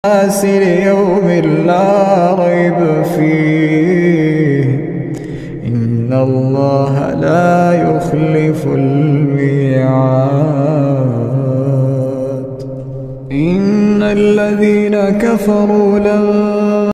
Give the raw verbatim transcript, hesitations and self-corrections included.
الناس ليوم لا ريب فيه إن الله لا يخلف الميعاد. إن الذين كفروا لن